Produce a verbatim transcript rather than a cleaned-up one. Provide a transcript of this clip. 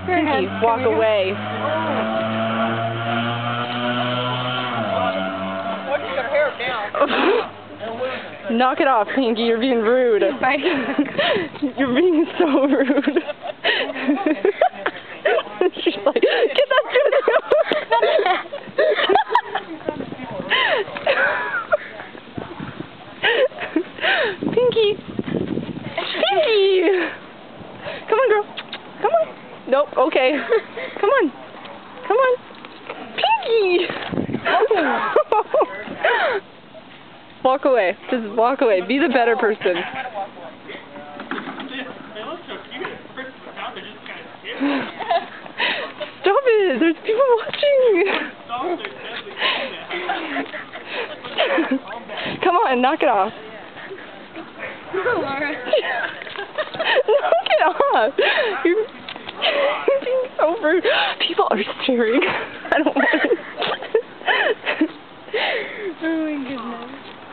Pinky, walk away. Why do you got hair down? Knock it off, Pinky. You're being rude. You're being so rude. She's like, get that dude. Pinky. Pinky. Come on, girl. Come on. Nope. Okay. Come on. Come on. Pinky. Walk away. Just walk away. Be the better person. Stop it! There's people watching! Come on, knock it off. Knock it off! You're, you're being so rude. People are staring. I don't want to. Oh my goodness.